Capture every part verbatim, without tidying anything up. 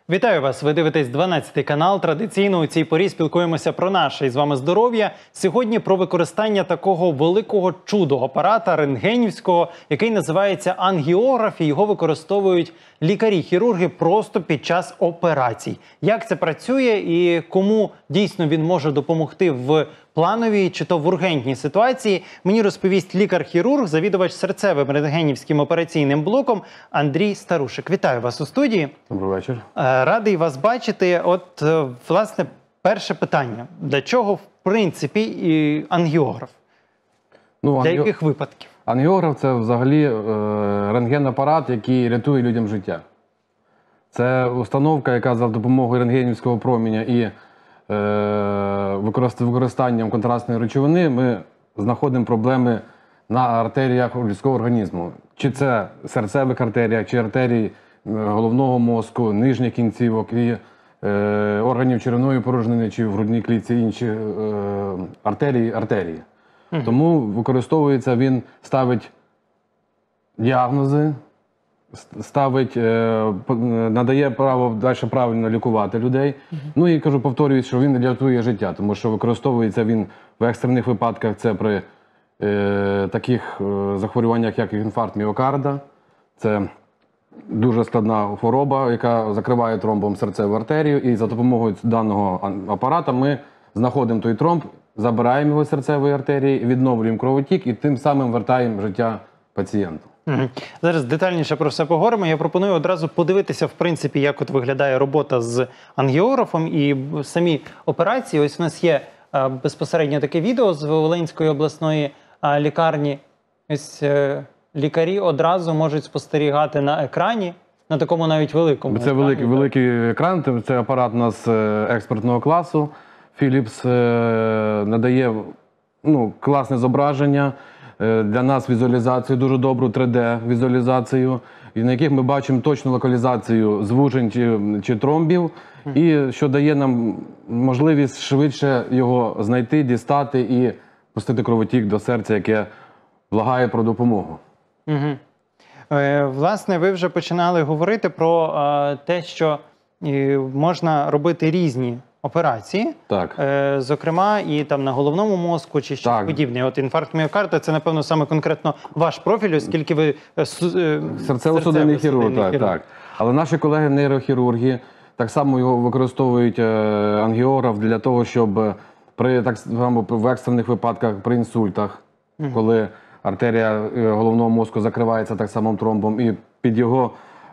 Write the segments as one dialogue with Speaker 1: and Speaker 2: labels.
Speaker 1: Вітаю вас! Ви дивитесь дванадцятий канал. Традиційно у цій порі спілкуємося про наше і з вами здоров'я. Сьогодні про використання такого великого чудо-апарата рентгенівського, який називається ангіограф, і його використовують лікарі-хірурги просто під час операцій. Як це працює і кому дійсно він може допомогти в плановій чи то в ургентній ситуації, мені розповість лікар-хірург, завідувач серцевим рентгенівським операційним блоком Андрій Старушик. Вітаю вас у студії.
Speaker 2: Добрий вечір.
Speaker 1: Радий вас бачити. От, власне, перше питання. Для чого, в принципі, і ангіограф?
Speaker 2: Ну,
Speaker 1: Для
Speaker 2: ангіо...
Speaker 1: яких випадків?
Speaker 2: Ангіограф – це взагалі е, рентген-апарат, який рятує людям життя. Це установка, яка за допомогою рентгенівського проміння і е, використанням контрастної речовини ми знаходимо проблеми на артеріях людського організму. Чи це серцевих артеріях, чи артерій головного мозку, нижніх кінцівок і е, органів черевної порожнини, чи в грудній клітці інші е, артерії, артерії. Угу. Тому використовується, він ставить діагнози, ставить, е, надає право далі правильно лікувати людей. Угу. Ну і кажу, повторюю, що він рятує життя, тому що використовується він в екстрених випадках, це при е, таких е, захворюваннях, як інфаркт міокарда. Це дуже складна хвороба, яка закриває тромбом серцеву артерію, і за допомогою даного апарата ми знаходимо той тромб, забираємо його з серцевої артерії, відновлюємо кровотік і тим самим вертаємо життя пацієнту.
Speaker 1: Угу. Зараз детальніше про все поговоримо. Я пропоную одразу подивитися, в принципі, як от виглядає робота з ангіографом і самі операції. Ось у нас є а, безпосередньо таке відео з Волинської обласної а, лікарні. Ось а, лікарі одразу можуть спостерігати на екрані, на такому навіть великому
Speaker 2: Це екрані, великий, великий екран, це апарат у нас експертного класу. Philips надає ну, класне зображення, для нас візуалізацію, дуже добру три де візуалізацію, на яких ми бачимо точну локалізацію звужень чи, чи тромбів, і що дає нам можливість швидше його знайти, дістати і пустити кровотік до серця, яке благає про допомогу.
Speaker 1: Угу. Е, власне, ви вже починали говорити про е, те, що е, можна робити різні операції,
Speaker 2: так.
Speaker 1: Е, зокрема, і там на головному мозку чи щось так. подібне. От інфаркт міокарда – це, напевно, саме конкретно ваш профіль, оскільки ви е,
Speaker 2: серцево-судинний хірург, так, так. Але наші колеги-нейрохірурги так само його використовують е, ангіограф для того, щоб при так само в екстрених випадках, при інсультах, угу. коли артерія головного мозку закривається так само тромбом, і під його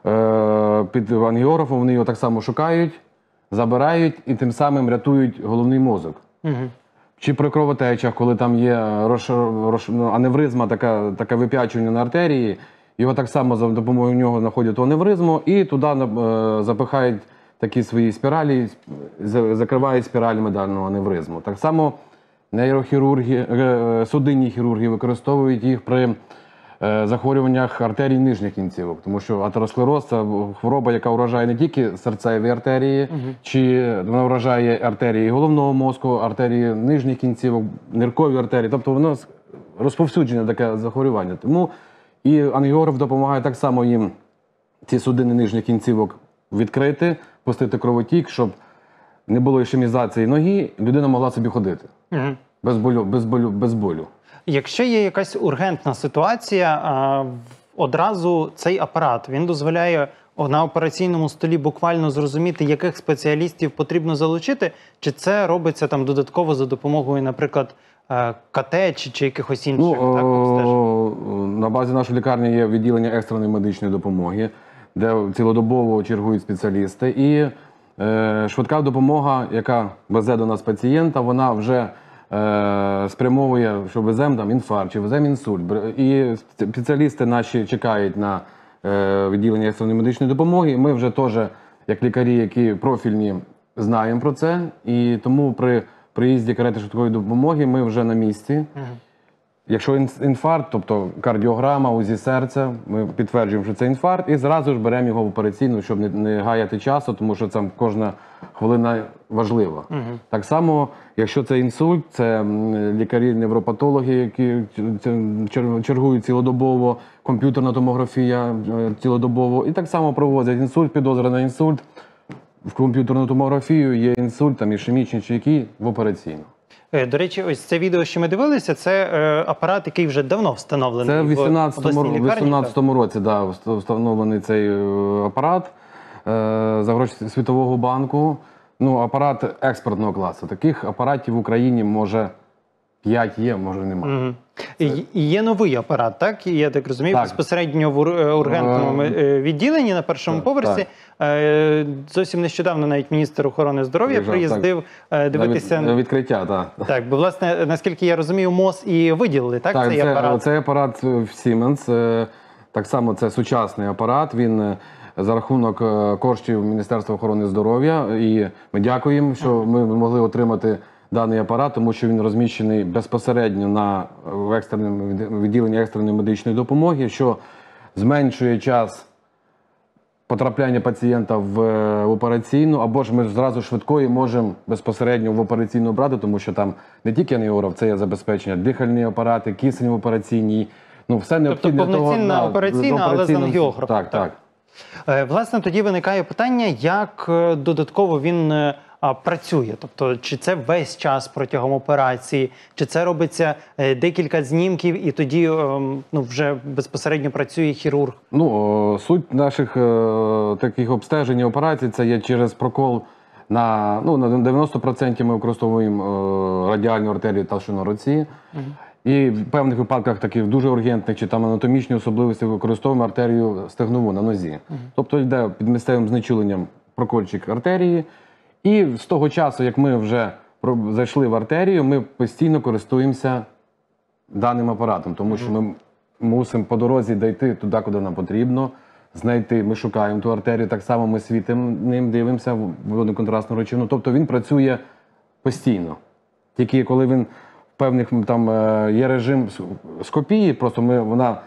Speaker 2: під ангіографом вони його так само шукають, забирають і тим самим рятують головний мозок. Угу. Чи при кровотечах, коли там є рош, рош, аневризма, така, таке вип'ячування на артерії, його так само за допомогою нього знаходять ту аневризму і туди е, запихають такі свої спіралі, закривають спіралями даного аневризму. Так само нейрохірурги, судинні хірурги використовують їх при захворюваннях артерій нижніх кінцівок, тому що атеросклероз – це хвороба, яка вражає не тільки серцеві артерії, угу. чи вона вражає артерії головного мозку, артерії нижніх кінцівок, ниркові артерії, тобто воно розповсюджене таке захворювання. Тому і ангіограф допомагає так само їм ці судини нижніх кінцівок відкрити, пустити кровотік, щоб не було ішемізації ноги, людина могла собі ходити. Угу. Без болю, без болю, без болю.
Speaker 1: Якщо є якась ургентна ситуація, а, одразу цей апарат, він дозволяє на операційному столі буквально зрозуміти, яких спеціалістів потрібно залучити, чи це робиться там додатково за допомогою, наприклад, КТ чи, чи якихось інших,
Speaker 2: ну,
Speaker 1: так,
Speaker 2: обстежень? На базі нашої лікарні є відділення екстреної медичної допомоги, де цілодобово чергують спеціалісти. І е, швидка допомога, яка везе до нас пацієнта, вона вже е, спрямовує, що веземо там інфаркт, чи веземо інсульт. І спеціалісти наші чекають на е, відділення екстреної медичної допомоги. Ми вже теж, як лікарі, які профільні, знаємо про це. І тому при приїзді карети швидкої допомоги ми вже на місці. Угу. Якщо інфаркт, тобто кардіограма, УЗІ серця, ми підтверджуємо, що це інфаркт, і зразу ж беремо його в операційну, щоб не, не гаяти часу, тому що там кожна хвилина важлива. Угу. Так само, якщо це інсульт, це лікарі-невропатологи, які чергують цілодобово, комп'ютерна томографія цілодобово, і так само проводять інсульт, підозра на інсульт. в комп'ютерну томографію, є інсульт, там, ішемічний чи який, в операційну.
Speaker 1: До речі, ось це відео, що ми дивилися, це е, апарат, який вже давно встановлений.
Speaker 2: Це в
Speaker 1: вісімнадцятому
Speaker 2: вісімнадцятому році да, встановлений цей апарат е, за гроші Світового банку. Ну, апарат експортного класу. Таких апаратів в Україні, може, п'ять є, може, немає.
Speaker 1: Угу. І, і є новий апарат, так? Я так розумію,
Speaker 2: так.
Speaker 1: безпосередньо в ургентному е, відділенні на першому так, поверсі. Так. Е, зовсім нещодавно навіть міністр охорони здоров'я приїздив так. дивитися...
Speaker 2: На відкриття, так.
Speaker 1: Так, бо, власне, наскільки я розумію, МОЗ і виділили, так,
Speaker 2: так
Speaker 1: цей
Speaker 2: це,
Speaker 1: апарат?
Speaker 2: Цей апарат в Siemens, так само це сучасний апарат, він за рахунок коштів Міністерства охорони здоров'я, і ми дякуємо, що ми могли отримати даний апарат, тому що він розміщений безпосередньо на екстреному відділенні екстреної медичної допомоги, що зменшує час потрапляння пацієнта в операційну, або ж ми зразу швидкої можемо безпосередньо в операційну брати, тому що там не тільки ангіограф, це є забезпечення дихальні апарати, кисень в операційній, ну все необхідне.
Speaker 1: Тобто повноцінна того, операційна, але з ангіографом.
Speaker 2: Так, так.
Speaker 1: так. Власне, тоді виникає питання, як додатково він працює. Тобто, чи це весь час протягом операції, чи це робиться декілька знімків і тоді ну, вже безпосередньо працює хірург?
Speaker 2: Ну, суть наших е, таких обстежень і операцій – це є через прокол на, ну, на дев'яносто відсотків ми використовуємо е, радіальну артерію талшину руці. Угу. І в певних випадках, таких дуже ургентних, чи там анатомічні особливості, використовуємо артерію стегнову на нозі. Угу. Тобто йде під місцевим знечуленням прокольчик артерії. І з того часу, як ми вже зайшли в артерію, ми постійно користуємося даним апаратом, тому що ми мусимо по дорозі дійти туди, куди нам потрібно, знайти, ми шукаємо ту артерію, так само ми світимо ним, дивимося в водноконтрастну речовину. Тобто він працює постійно. Тільки коли він в певних там є режим скопії, просто ми, вона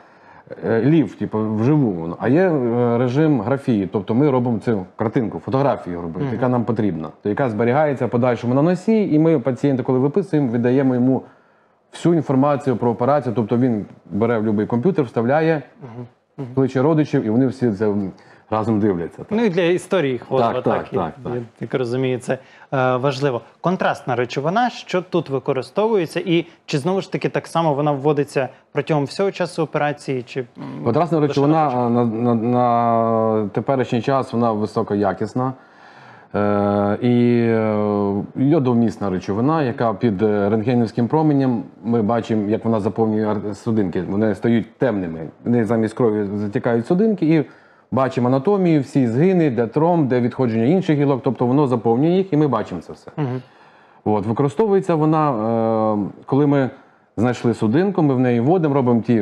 Speaker 2: лів, типу, вживу, а є режим графії, тобто ми робимо цю картинку, фотографію робимо, mm-hmm. яка нам потрібна, яка зберігається в подальшому на носі, і ми пацієнта, коли виписуємо, віддаємо йому всю інформацію про операцію, тобто він бере в будь-який комп'ютер, вставляє, mm-hmm. кличе родичів, і вони всі це разом дивляться. Так.
Speaker 1: Ну і для історії хворого,
Speaker 2: так,
Speaker 1: так,
Speaker 2: так, так,
Speaker 1: я,
Speaker 2: так.
Speaker 1: так розумію, це е, важливо. Контрастна речовина, що тут використовується, і чи знову ж таки так само вона вводиться протягом всього часу операції? Чи
Speaker 2: контрастна речовина на, на, на теперішній час вона високоякісна. Е, і йодовмісна речовина, яка під рентгенівським променем, ми бачимо, як вона заповнює судинки. Вони стають темними, вони замість крові затікають судинки, і бачимо анатомію, всі згини, де тромб, де відходження інших гілок, тобто воно заповнює їх, і ми бачимо це все. Угу. От, використовується вона, е, коли ми знайшли судинку, ми в неї вводимо, робимо ті е,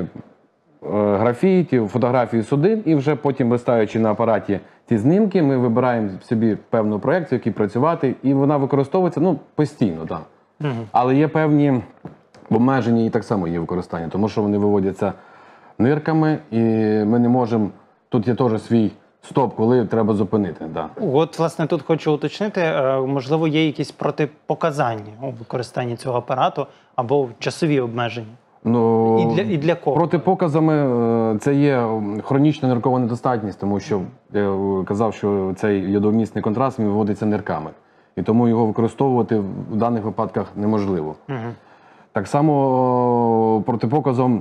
Speaker 2: графії, ті фотографії судин, і вже потім, листаючи на апараті ті знімки, ми вибираємо собі певну проекцію, яку працювати, і вона використовується ну, постійно. Так. Угу. Але є певні обмеження, і так само є використання, тому що вони виводяться нирками, і ми не можемо. Тут є теж свій стоп, коли треба зупинити. Да.
Speaker 1: От, власне, тут хочу уточнити, можливо, є якісь протипоказання у використанні цього апарату або часові обмеження?
Speaker 2: Ну,
Speaker 1: і, для, і для кого?
Speaker 2: Протипоказами це є хронічна ниркова недостатність, тому що я казав, що цей йодовмісний контраст виводиться нирками. І тому його використовувати в даних випадках неможливо. Угу. Так само протипоказом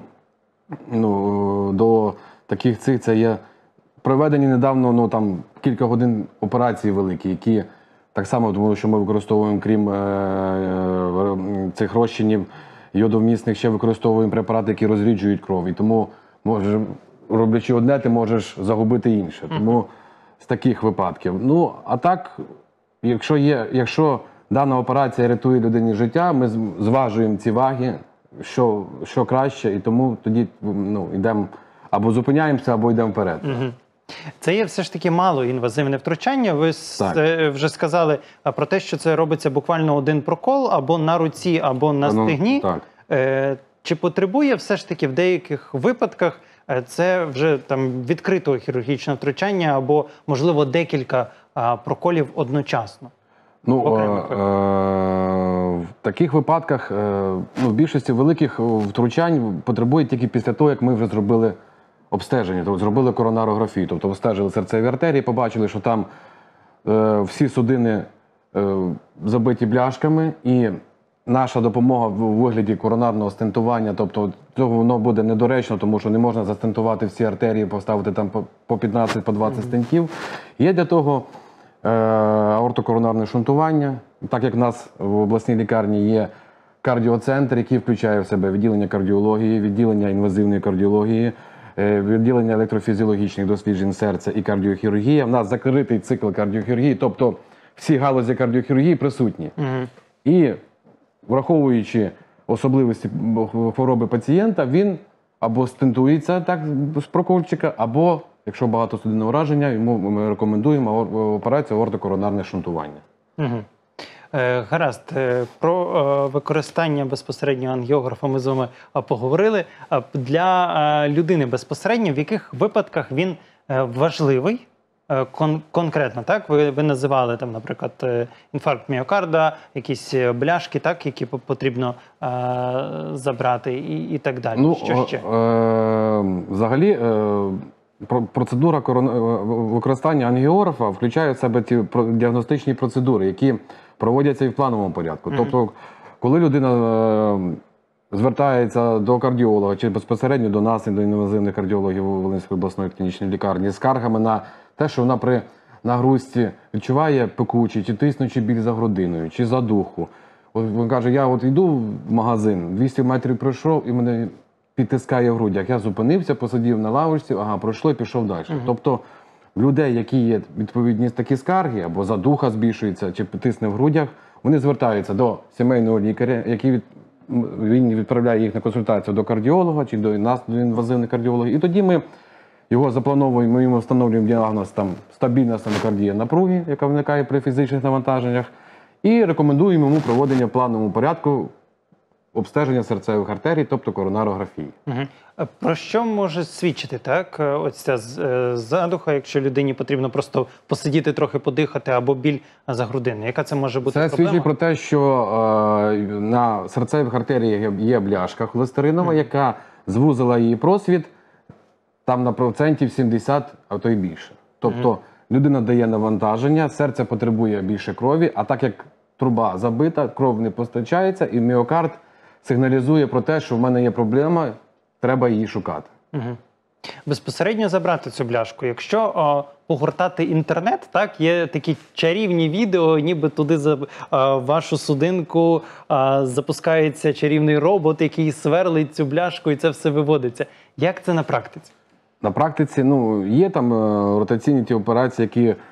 Speaker 2: ну, до таких цих це є проведені недавно ну, там, кілька годин операцій великі, які так само, тому що ми використовуємо, крім е, е, цих розчинів йодовмісних, ще використовуємо препарати, які розріджують кров. І тому, може, роблячи одне, ти можеш загубити інше. Тому з таких випадків. Ну, а так, якщо, є, якщо дана операція рятує людині життя, ми зважуємо ці ваги, що, що краще, і тому тоді ну, йдемо або зупиняємося, або йдемо вперед. Угу.
Speaker 1: Це є все ж таки малоінвазивне втручання. Ви так. вже сказали про те, що це робиться буквально один прокол або на руці, або на стегні.
Speaker 2: Ну, так.
Speaker 1: Чи потребує все ж таки в деяких випадках це вже там відкритого хірургічного втручання або, можливо, декілька проколів одночасно?
Speaker 2: Ну, е е в таких випадках е ну, в більшості великих втручань потребує тільки після того, як ми вже зробили обстеження, тобто зробили коронарографію, тобто обстежили серцеві артерії, побачили, що там е, всі судини е, забиті бляшками, і наша допомога в вигляді коронарного стентування, тобто цього воно буде недоречно, тому що не можна застентувати всі артерії, поставити там по п'ятнадцять, по двадцять стентів. Є для того е, аортокоронарне шунтування, так як в нас в обласній лікарні є кардіоцентр, який включає в себе відділення кардіології, відділення інвазивної кардіології, відділення електрофізіологічних досліджень серця і кардіохірургія. У нас закритий цикл кардіохірургії, тобто всі галузі кардіохірургії присутні. Угу. І враховуючи особливості хвороби пацієнта, він або стентується так з прокольчика, або, якщо багатосудинне ураження, йому ми рекомендуємо операцію аортокоронарне шунтування.
Speaker 1: Угу. Гаразд, про використання безпосередньо ангіографа ми з вами поговорили. Для людини безпосередньо, в яких випадках він важливий кон конкретно, так? Ви, ви називали, там, наприклад, інфаркт міокарда, якісь бляшки, так, які потрібно е забрати і, і так далі.
Speaker 2: Ну,
Speaker 1: що ще?
Speaker 2: Е взагалі, е процедура використання ангіографа включає в себе ті діагностичні процедури, які проводяться і в плановому порядку. Mm-hmm. Тобто, коли людина е звертається до кардіолога чи безпосередньо до нас, до інвазивних кардіологів Волинської обласної клінічної лікарні, з скаргами на те, що вона при нагрузці відчуває пекучий, чи тиснучий біль за грудиною, чи задуху. От він каже, я от йду в магазин, двісті метрів пройшов і мене підтискає в грудях. Я зупинився, посидів на лавочці, ага, пройшло і пішов далі. Угу. Тобто, в людей, які є відповідні такі скарги, або задуха збільшується, чи тисне в грудях, вони звертаються до сімейного лікаря, який від... він відправляє їх на консультацію до кардіолога, чи до нас, до інвазивних кардіологів. І тоді ми його заплановуємо, ми йому встановлюємо діагноз там стабільна стенокардія напруги, яка виникає при фізичних навантаженнях, і рекомендуємо йому проводення в плановому порядку обстеження серцевих артерій, тобто коронарографії.
Speaker 1: Угу. Про що може свідчити, так, ось ця задуха, якщо людині потрібно просто посидіти, трохи подихати, або біль за грудиною? Яка це може бути
Speaker 2: це
Speaker 1: проблема? Це
Speaker 2: свідчить про те, що е, на серцевих артеріях є бляшка холестеринова, угу. яка звузила її просвіт, там на процентів сімдесят, а то й більше. Тобто mm. людина дає навантаження, серце потребує більше крові, а так як труба забита, кров не постачається, і міокард сигналізує про те, що в мене є проблема, треба її шукати.
Speaker 1: Mm. Безпосередньо забрати цю бляшку. Якщо о, погортати інтернет, так, є такі чарівні відео, ніби туди за о, вашу судинку о, запускається чарівний робот, який сверлить цю бляшку, і це все виводиться. Як це на практиці?
Speaker 2: На практиці, ну, є там е, ротаційні ті операції, які, е,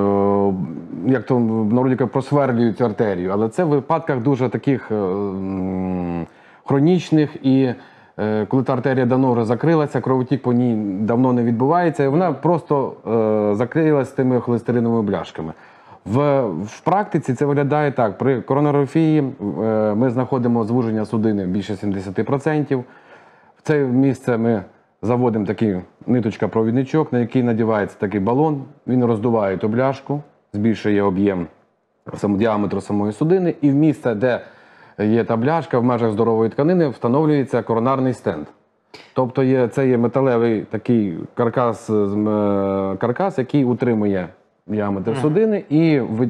Speaker 2: як то в народі кажуть, просверлюють артерію, але це в випадках дуже таких е, е, хронічних і е, коли та артерія давно вже закрилася, кровотік по ній давно не відбувається, і вона просто е, закрилась тими холестериновими бляшками. В, в практиці це виглядає так, при коронарографії е, ми знаходимо звуження судини більше сімдесят відсотків. В це місце ми заводимо такий ниточка-провідничок, на який надівається такий балон, він роздуває ту бляшку, збільшує об'єм діаметру самої судини, і в місце, де є та бляшка, в межах здорової тканини встановлюється коронарний стенд. Тобто є, це є металевий такий каркас, каркас, який утримує діаметр судини, і,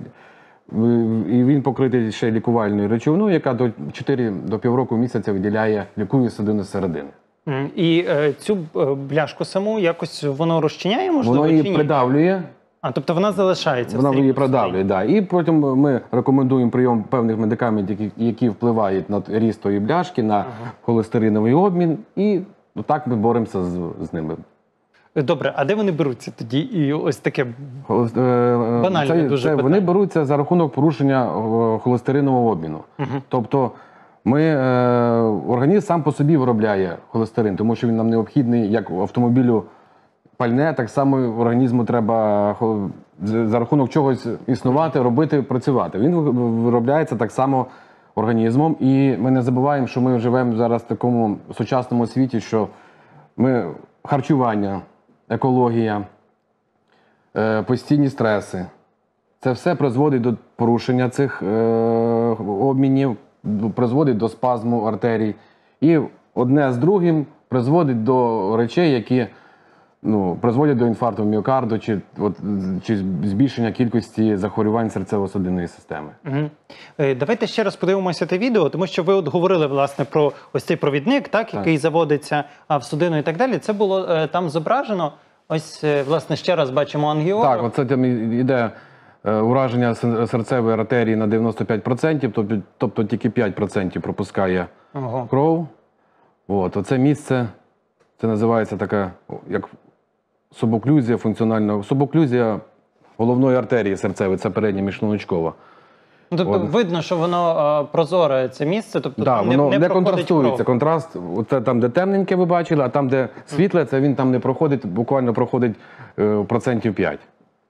Speaker 2: і він покритий ще лікувальною речовиною, яка до чотирьох до півроку місяця виділяє, лікує судину зсередини.
Speaker 1: І е, цю бляшку саму якось воно розчиняє, можливо,
Speaker 2: воно її придавлює.
Speaker 1: А, тобто вона залишається?
Speaker 2: Вона її придавлює, так. Да. І потім ми рекомендуємо прийом певних медикаментів, які, які впливають на ріст тої бляшки, на ага. холестериновий обмін, і так ми боремося з, з ними.
Speaker 1: Добре, а де вони беруться тоді? І ось таке банальне
Speaker 2: це,
Speaker 1: дуже
Speaker 2: це
Speaker 1: питання.
Speaker 2: Вони беруться за рахунок порушення холестеринового обміну. Угу. Тобто ми, е, організм сам по собі виробляє холестерин, тому що він нам необхідний, як автомобілю пальне, так само організму треба за рахунок чогось існувати, робити, працювати. Він виробляється так само організмом, і ми не забуваємо, що ми живемо зараз в такому сучасному світі, що ми харчування, екологія, е, постійні стреси. Це все призводить до порушення цих е, обмінів, призводить до спазму артерій. І одне з другим призводить до речей, які ну, призводять до інфаркту міокарду чи, от, чи збільшення кількості захворювань серцево-судинної системи.
Speaker 1: Угу. Давайте ще раз подивимося те відео, тому що ви от говорили, власне, про ось цей провідник, так, так. який заводиться в судину і так далі. Це було там зображено. Ось, власне, ще раз бачимо ангіору.
Speaker 2: Так, оце там іде ураження серцевої артерії на дев'яносто п'ять відсотків, тобто, тобто тільки п'ять відсотків пропускає ага. кров. От, оце місце, це називається така, як субоклюзія функціональна, субоклюзія головної артерії серцевої, це передня міжшлуночкова.
Speaker 1: Ну, тобто От. видно, що воно а, прозоре це місце, тобто
Speaker 2: да,
Speaker 1: там
Speaker 2: воно
Speaker 1: не, не,
Speaker 2: не контрастується. Кров. Контраст, оце там, де темненьке ви бачили, а там, де світле, це він там не проходить, буквально проходить е, процентів п'ять.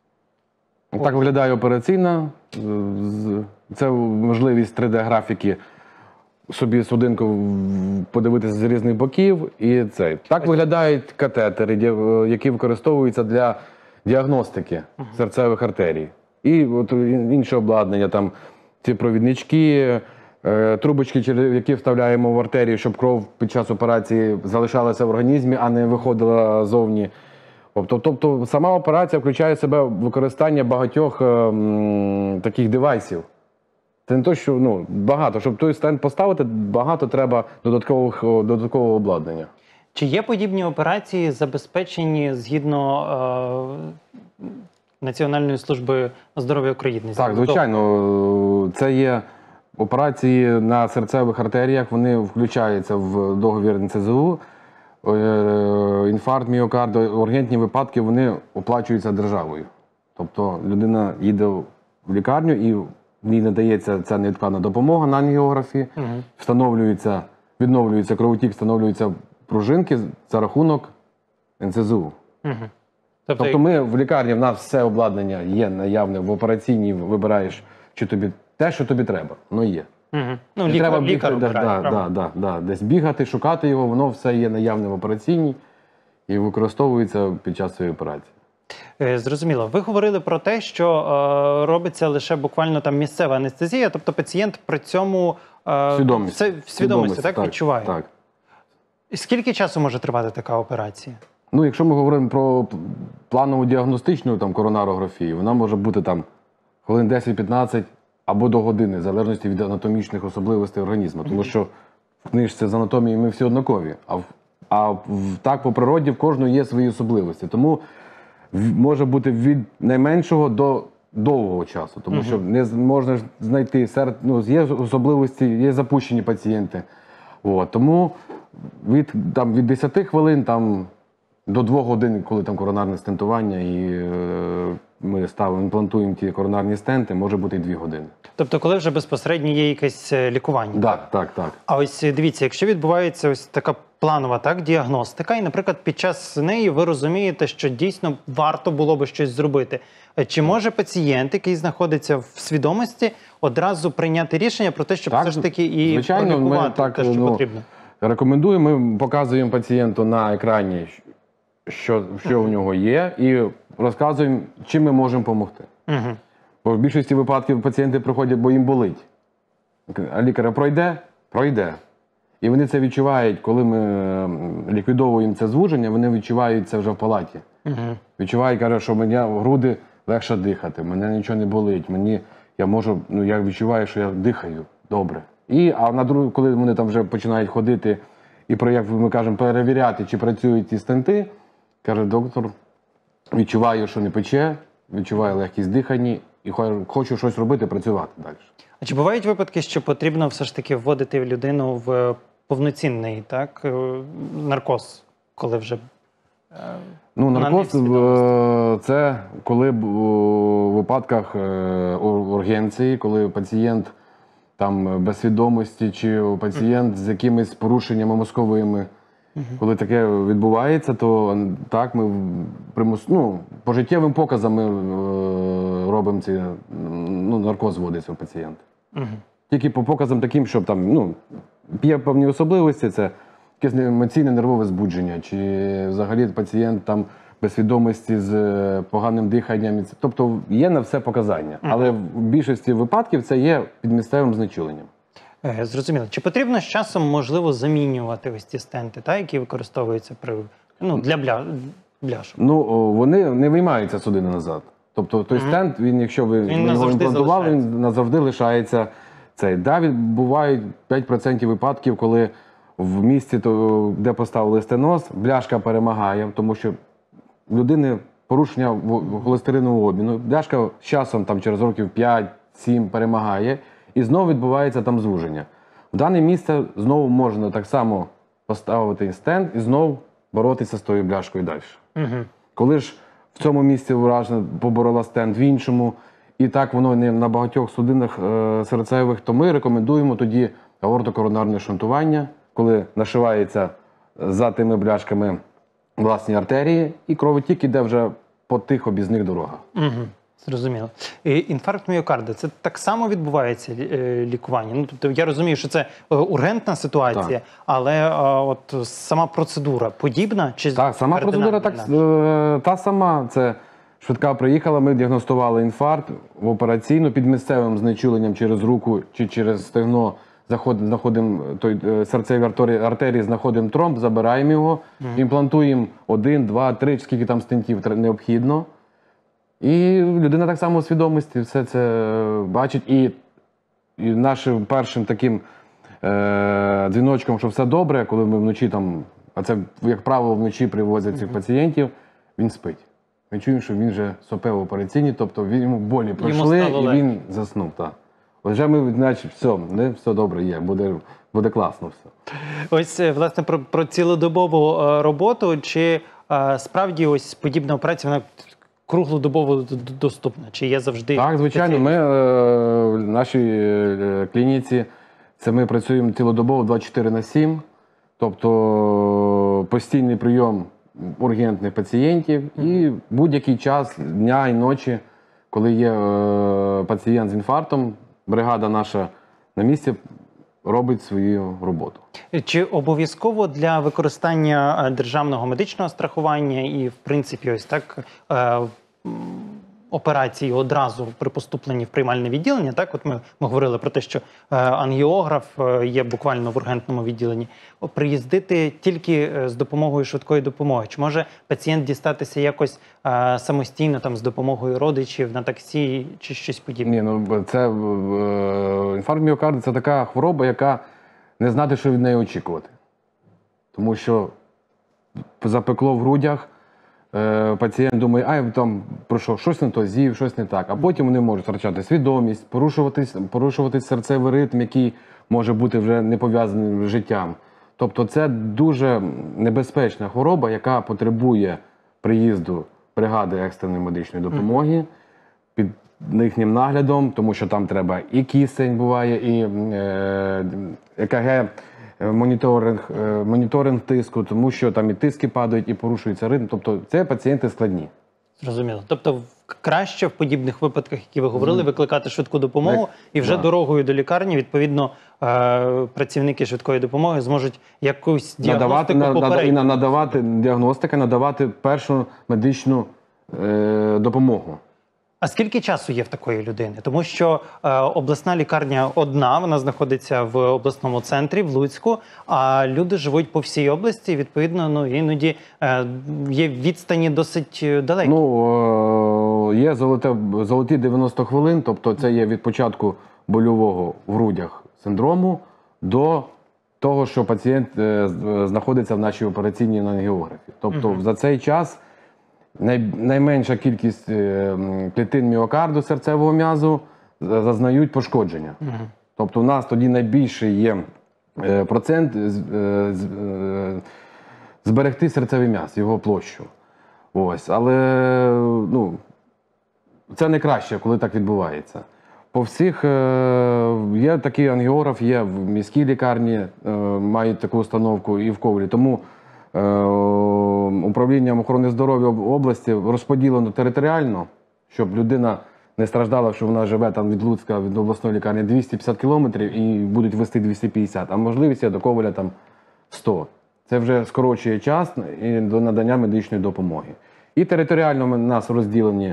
Speaker 2: О. Так виглядає операційна, це можливість три де-графіки собі судинку подивитися з різних боків. І цей. Так виглядають катетери, які використовуються для діагностики серцевих артерій. І от інше обладнання, там ці провіднички, трубочки, які вставляємо в артерію, щоб кров під час операції залишалася в організмі, а не виходила зовні. Тобто, тобто сама операція включає в себе використання багатьох м, таких девайсів. Це не то, що ну, багато. Щоб той стенд поставити, багато треба додаткового, додаткового обладнання.
Speaker 1: Чи є подібні операції забезпечені згідно е, Національної служби здоров'я України?
Speaker 2: Так, звичайно. Це є операції на серцевих артеріях, вони включаються в договір ен це зе у. Інфаркт міокарду, ургентні випадки, вони оплачуються державою. Тобто людина їде в лікарню і їй надається ця невідкладна допомога на ангіографі, угу. встановлюється, відновлюється кровотік, встановлюються пружинки за рахунок ен це зе у. Угу. Тобто, тобто ми в лікарні, в нас все обладнання є наявне, в операційній вибираєш, чи тобі те, що тобі треба, воно є.
Speaker 1: Угу. Ну, лікар, треба лікар
Speaker 2: бігти, да, да, да, да, десь бігати, шукати його, воно все є наявне в операційній і використовується під час цієї операції.
Speaker 1: Зрозуміло. Ви говорили про те, що е, робиться лише буквально там місцева анестезія, тобто пацієнт при цьому е,
Speaker 2: свідомість.
Speaker 1: Все, в свідомості, так, так відчуває?
Speaker 2: Так.
Speaker 1: Скільки часу може тривати така операція?
Speaker 2: Ну, якщо ми говоримо про планову діагностичну там, коронарографію, вона може бути там хвилин десять-п'ятнадцять або до години, в залежності від анатомічних особливостей організму. Тому що в книжці з анатомії ми всі однакові, а, в, а в, так по природі в кожного є свої особливості. Тому може бути від найменшого до довгого часу, тому що не можна знайти серед, ну, є особливості, є запущені пацієнти. От, тому від, там, від десяти хвилин там, до двох годин, коли там коронарне стентування, і е, ми ставимо, імплантуємо ті коронарні стенти, може бути і дві години.
Speaker 1: Тобто, коли вже безпосередньо є якесь лікування?
Speaker 2: Так, так, так.
Speaker 1: А ось дивіться, якщо відбувається ось така планова так, діагностика, і, наприклад, під час неї ви розумієте, що дійсно варто було би щось зробити. Чи може пацієнт, який знаходиться в свідомості, одразу прийняти рішення про те, щоб так, все ж таки і
Speaker 2: звичайно,
Speaker 1: пролікувати
Speaker 2: ми так,
Speaker 1: те, що
Speaker 2: ну,
Speaker 1: потрібно?
Speaker 2: Рекомендуємо, ми показуємо пацієнту на екрані, що, що в нього є, і розказуємо, чим ми можемо допомогти. Угу. Бо в більшості випадків пацієнти приходять, бо їм болить. А лікар пройде? Пройде. І вони це відчувають, коли ми ліквідовуємо це звуження, вони відчувають це вже в палаті. Угу. Відчувають, кажуть, що мені в груди легше дихати, мене нічого не болить, мені, я можу, ну, я відчуваю, що я дихаю добре. І, а на другу, коли вони там вже починають ходити і, як ми кажемо, перевіряти, чи працюють ті стенти, каже доктор, відчуваю, що не пече, відчуваю легкість дихання і хочу щось робити, працювати далі.
Speaker 1: А чи бувають випадки, що потрібно все ж таки вводити людину в повноцінний, так, наркоз, коли вже...
Speaker 2: Ну, наркоз – це коли у випадках ургенції, коли пацієнт там без свідомості, чи пацієнт з якимись порушеннями мозковими, угу. коли таке відбувається, то так, ми примус... ну, пожиттєвим показам ми робимо ці, ну, наркоз вводиться у пацієнта. Угу. Тільки по показам таким, щоб там, ну, є певні особливості, це якесь емоційне нервове збудження, чи взагалі пацієнт там без свідомості з поганим диханням. Тобто є на все показання. Угу. Але в більшості випадків це є під місцевим знечуленням.
Speaker 1: Зрозуміло. Чи потрібно з часом, можливо, замінювати ось ці стенти, та, які використовуються при, ну, для, для, бляшок?
Speaker 2: Ну, о, вони не виймаються судини назад. Тобто той
Speaker 1: Мгм.
Speaker 2: стенд, він, якщо ви
Speaker 1: Він
Speaker 2: його
Speaker 1: назавжди
Speaker 2: імплантували,
Speaker 1: залишається.
Speaker 2: він назавжди лишається цей. Да, від- бувають п'ять відсотків випадків, коли в місці, то, де поставили стеноз, бляшка перемагає, тому що в людини порушення в- холестеринового обміну. Бляшка з часом, там, через років п'ять-сім перемагає, і знову відбувається там звуження. В дане місце знову можна так само поставити стенд і знову боротися з тою бляшкою далі.
Speaker 1: Угу.
Speaker 2: Коли ж в цьому місці вражена поборола стенд в іншому, і так воно не на багатьох судинах е, серцевих, то ми рекомендуємо тоді аортокоронарне шунтування, коли нашивається за тими бляшками власні артерії, і кровотік іде вже по тих об'їзних дорогах.
Speaker 1: Угу. Зрозуміло. І інфаркт міокарда – це так само відбувається е, лікування? Ну, тобто я розумію, що це е, ургентна ситуація,
Speaker 2: Так.
Speaker 1: але е, от сама процедура подібна? Чи
Speaker 2: Так, сама процедура так,
Speaker 1: кардинально
Speaker 2: е, та сама. Це швидка приїхала, ми діагностували інфаркт в операційну під місцевим знечуленням через руку чи через стегно. Заход- Знаходимо той е, серцеві артерії, артерії, знаходимо тромб, забираємо його, імплантуємо один, два, три, чи скільки там стентів тр- необхідно. І людина так само у свідомості все це бачить. І, і нашим першим таким е, дзвіночком, що все добре, коли ми вночі там, а це, як правило, вночі привозять цих пацієнтів, він спить. Ми чуємо, що він вже сопе в операційній, тобто він, йому болі пройшли
Speaker 1: стало
Speaker 2: і
Speaker 1: легше.
Speaker 2: він заснув. Так. От вже ми, значить, все, не, все добре є, буде, буде класно все.
Speaker 1: Ось, е, власне, про, про цілодобову е, роботу. Чи е, справді ось подібна операція, вона круглодобово д- д- доступна? Чи є завжди?
Speaker 2: Так, звичайно, ми е, в нашій е, клініці, це ми працюємо цілодобово двадцять чотири на сім, тобто постійний прийом ургентних пацієнтів і будь-який час дня і ночі, коли є е, пацієнт з інфарктом, бригада наша на місці робить свою роботу.
Speaker 1: Чи обов'язково для використання е, державного медичного страхування і, в принципі, ось так е, м, операції одразу при поступленні в приймальне відділення? Так, от ми, ми говорили про те, що е, ангіограф е, є буквально в ургентному відділенні. О, приїздити тільки е, з допомогою швидкої допомоги? Чи може пацієнт дістатися якось е, самостійно там з допомогою родичів на таксі чи щось подібне?
Speaker 2: Ні, ну це е, інфаркт міокарду – це така хвороба, яка не знати, що від неї очікувати. Тому що запекло в грудях, е, пацієнт думає, а там про що, щось не то з'їв, щось не так. А потім вони можуть втрачати свідомість, порушуватись, порушуватись серцевий ритм, який може бути вже не пов'язаний з життям. Тобто це дуже небезпечна хвороба, яка потребує приїзду бригади екстреної медичної допомоги під їхнім наглядом, тому що там треба і кисень буває, і е, ЕКГ, е, моніторинг, е, моніторинг тиску, тому що там і тиски падають, і порушується ритм. Тобто це пацієнти складні.
Speaker 1: Зрозуміло. Тобто в- краще в подібних випадках, які ви говорили, викликати швидку допомогу,
Speaker 2: Як-
Speaker 1: і вже
Speaker 2: да.
Speaker 1: дорогою до лікарні, відповідно, е, працівники швидкої допомоги зможуть якусь
Speaker 2: Надавати,
Speaker 1: діагностику
Speaker 2: на, нада- і
Speaker 1: попередньо.
Speaker 2: на- надавати діагностика, надавати першу медичну е, допомогу.
Speaker 1: А скільки часу є в такої людини? Тому що е, обласна лікарня одна, вона знаходиться в обласному центрі, в Луцьку, а люди живуть по всій області, відповідно, ну, іноді е, є відстані досить е, далекі.
Speaker 2: Ну, е, є золоте, золоті дев'яносто хвилин, тобто це є від початку больового в грудях синдрому до того, що пацієнт е, з- знаходиться в нашій операційній на ангіографі. Тобто за цей час най, найменша кількість е, м, клітин міокарду серцевого м'язу е, зазнають пошкодження. Тобто у нас тоді найбільший є е, процент з- е, з- е, зберегти серцевий м'яз, його площу. Ось, але ну, це не краще, коли так відбувається. По всіх е, є такий ангіограф, є в міській лікарні, е, мають таку установку і в Ковелі. Тому е, управлінням охорони здоров'я об- області розподілено територіально, щоб людина не страждала, що вона живе там від Луцька, від обласної лікарні двісті п'ятдесят кілометрів і будуть вести двісті п'ятдесят, а можливість є до Ковеля там сто. Це вже скорочує час і до надання медичної допомоги. І територіально у нас розділені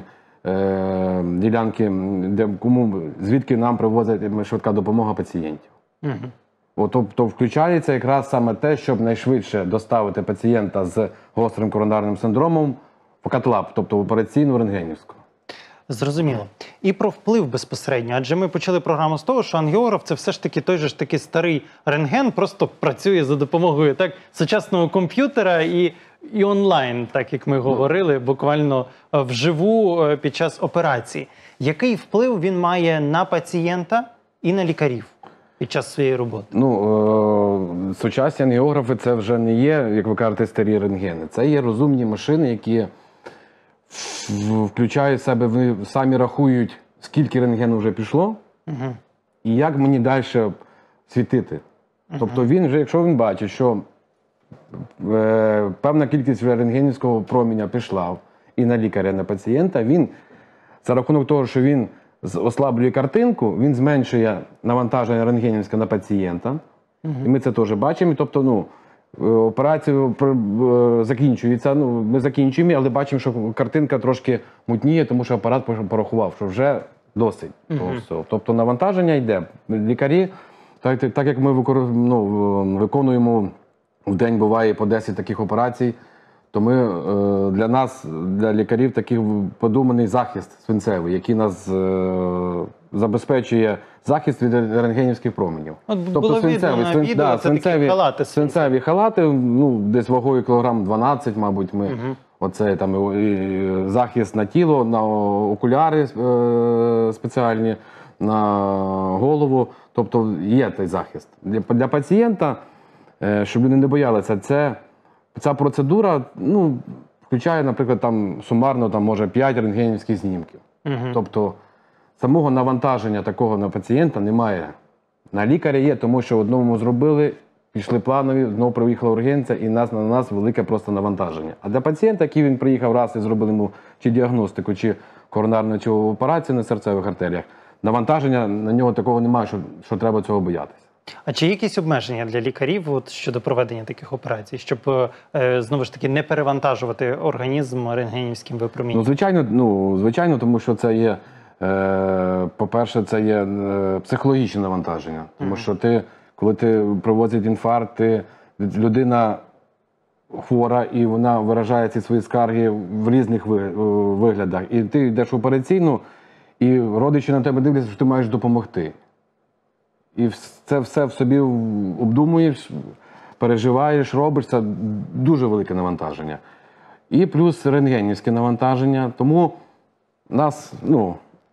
Speaker 2: е, ділянки, де, кому, звідки нам привозить швидка допомога пацієнтів.
Speaker 1: Угу.
Speaker 2: От, тобто включається якраз саме те, щоб найшвидше доставити пацієнта з гострим коронарним синдромом в катлаб, тобто в операційну рентгенівську.
Speaker 1: Зрозуміло. І про вплив безпосередньо. Адже ми почали програму з того, що ангіограф – це все ж таки той же ж таки старий рентген, просто працює за допомогою так сучасного комп'ютера і, і онлайн, так як ми говорили, буквально вживу під час операції. Який вплив він має на пацієнта і на лікарів під час своєї роботи?
Speaker 2: Ну, е сучасні ангіографи – це вже не є, як ви кажете, старі рентгени. Це є розумні машини, які включають в себе, вони самі рахують, скільки рентгену вже пішло, угу. і як мені далі світити. Угу. Тобто він вже, якщо він бачить, що е, певна кількість рентгенівського проміння пішла і на лікаря, і на пацієнта, він, за рахунок того, що він ослаблює картинку, він зменшує навантаження рентгенівське на пацієнта, угу. і ми це теж бачимо. Тобто, ну, операція закінчується, ну, ми закінчуємо, але бачимо, що картинка трошки мутніє, тому що апарат порахував, що вже досить. Uh-huh. Тобто навантаження йде. Лікарі, так, так як ми викор... ну, виконуємо в день, буває по десять таких операцій, то ми, для нас, для лікарів, такий подуманий захист свинцевий, який нас забезпечує захист від рентгенівських променів.
Speaker 1: От тобто було свинцеві, видно на відео, да, це свинцеві, такі халати.
Speaker 2: Свинцеві халати, ну, десь вагою кілограм дванадцять, мабуть, ми. Угу. Оце там і захист на тіло, на окуляри е, спеціальні, на голову. Тобто є той захист. Для, для пацієнта, е, щоб вони не боялися, це, ця процедура, ну, включає, наприклад, там сумарно там, може п'ять рентгенівських знімків. Угу. Тобто самого навантаження такого на пацієнта немає. На лікаря є, тому що одному зробили, пішли планові, знову приїхала ургенця, і нас, на нас велике просто навантаження. А для пацієнта, який він приїхав раз і зробили йому чи діагностику, чи коронарну чи операцію на серцевих артеріях, навантаження на нього такого немає, що, що треба цього боятися.
Speaker 1: А чи є якісь обмеження для лікарів от, щодо проведення таких операцій, щоб, е, знову ж таки, не перевантажувати організм рентгенівським випроміненням?
Speaker 2: Ну, звичайно, ну, звичайно, тому що це є, е, по-перше, це є психологічне навантаження. Тому mm-hmm. що ти, коли ти проводить інфаркт, ти, людина хвора, і вона виражає ці свої скарги в різних виглядах. І ти йдеш в операційну, і родичі на тебе дивляться, що ти маєш допомогти. І це все в собі обдумуєш, переживаєш, робиш. Це дуже велике навантаження. І плюс рентгенівське навантаження. Тому у нас, ну,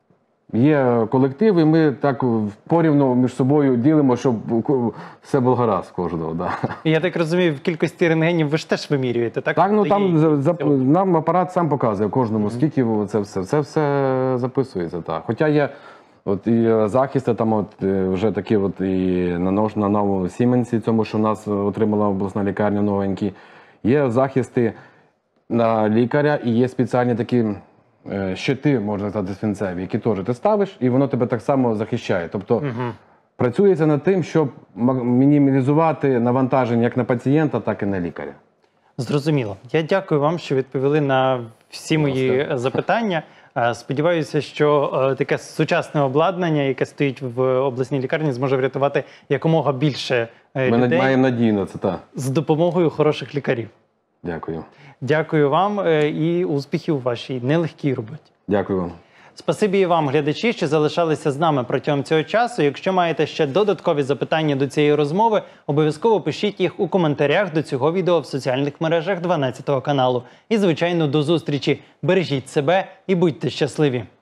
Speaker 2: є колектив, і ми так порівну між собою ділимо, щоб все було гаразд кожного. Да.
Speaker 1: Я так розумію, в кількості рентгенів ви ж теж вимірюєте, так?
Speaker 2: Так, ну там за, за, нам апарат сам показує кожному, mm-hmm. скільки це все. Це все записується, так. Хоча є от і захисти, там от вже такі от і на, на новому Сіменсі, цьому, що в нас отримала обласна лікарня новенькі. Є захисти на лікаря і є спеціальні такі щити, можна сказати, свинцеві, які теж ти ставиш, і воно тебе так само захищає. Тобто угу. працюється над тим, щоб мінімізувати навантаження як на пацієнта, так і на лікаря.
Speaker 1: Зрозуміло. Я дякую вам, що відповіли на всі мої запитання. Сподіваюся, що таке сучасне обладнання, яке стоїть в обласній лікарні, зможе врятувати якомога більше людей.
Speaker 2: Ми маємо надію на це, так.
Speaker 1: З допомогою хороших лікарів.
Speaker 2: Дякую.
Speaker 1: Дякую вам і успіхів у вашій нелегкій роботі.
Speaker 2: Дякую вам.
Speaker 1: Спасибі і вам, глядачі, що залишалися з нами протягом цього часу. Якщо маєте ще додаткові запитання до цієї розмови, обов'язково пишіть їх у коментарях до цього відео в соціальних мережах дванадцятого каналу. І, звичайно, до зустрічі. Бережіть себе і будьте щасливі!